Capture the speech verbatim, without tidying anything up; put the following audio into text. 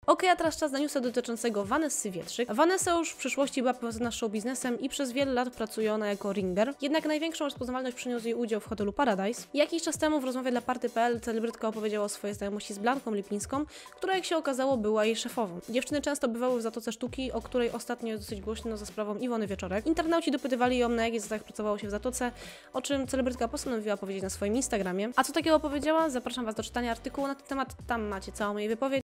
Okej, a teraz czas na newsa dotyczącego Vanessy Wietrzyk. Vanessa już w przyszłości była powiązana z show biznesem i przez wiele lat pracuje ona jako ringer, jednak największą rozpoznawalność przyniósł jej udział w hotelu Paradise. Jakiś czas temu w rozmowie dla Party kropka p l celebrytka opowiedziała o swojej znajomości z Blanką Lipińską, która jak się okazało była jej szefową. Dziewczyny często bywały w Zatoce Sztuki, o której ostatnio jest dosyć głośno za sprawą Iwony Wieczorek. Internauci dopytywali ją, na jakich zasadach pracowało się w Zatoce, o czym celebrytka postanowiła powiedzieć na swoim Instagramie. A co takiego powiedziała? Zapraszam Was do czytania artykułu na ten temat, tam macie całą jej wypowiedź.